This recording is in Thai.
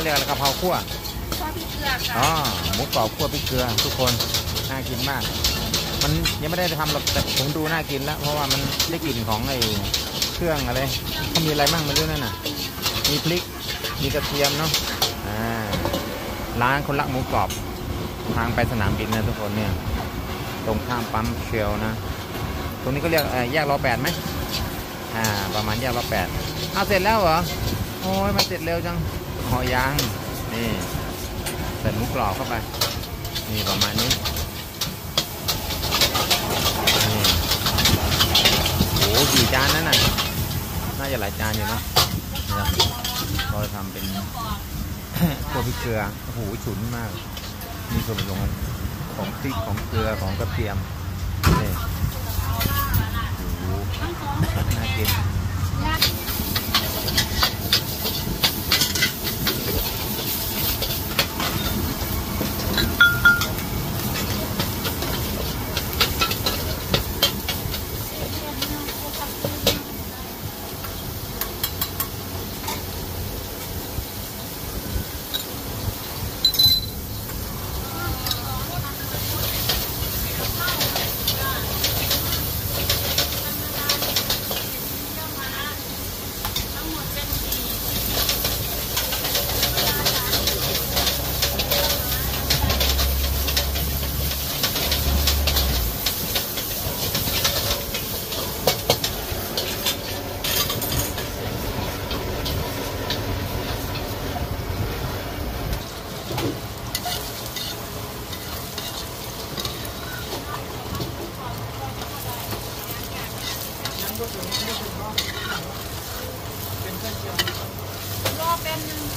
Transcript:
รียกอะไรกะเพราคั่วคั่วพริกเกลือค่ะอ๋อหมูกรอบคั่วพริกเกลือทุกคนน่ากินมากมันยังไม่ได้ทำหรอกแต่ผมดูน่ากินแล้วเพราะว่ามันได้กลิ่นของไอ้เครื่องอะไรเขามีอะไรบ้างไม่รู้นั่นน่ะมีพริกมีกระเทียมเนาะร้านคนรักหมูกรอบทางไปสนามบินนะทุกคนเนี่ยตรงข้ามปั๊มเชลนะตรงนี้ก็เรียกแยกรอ8ไหมประมาณแยกรอ8เอาเสร็จแล้วเหรอโอ้ยมาเสร็จเร็วจังหอยางนี่ใส่หมูกรอบเข้าไปนี่ประมาณนี้นี่โอ้กี่จานนั่นน่ะน่าจะหลายจานอยู่เนาะเราทำเป็นคั่วพริกเกลือโอ้โหฉุนมากมีส่วนผสมของพริกของเกลือของกระเทียมนี่โอ้โหน่ากินรอเป็น